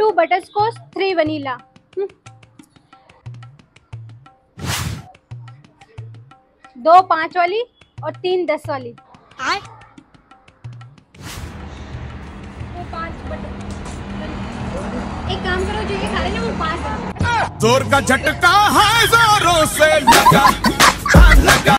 2 butterscotch, 3 vanilla. 2 5 वाली और 3 10 वाली। वो 5 बटर। एक काम करो, जो ये खा रहे ना वो 5। जोर का झटका है, जोरों से लगा।